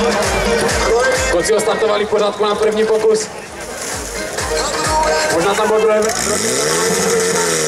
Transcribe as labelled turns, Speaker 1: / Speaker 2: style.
Speaker 1: Kluci ho startovali v pořádku na první pokus. Možná tam byl druhý.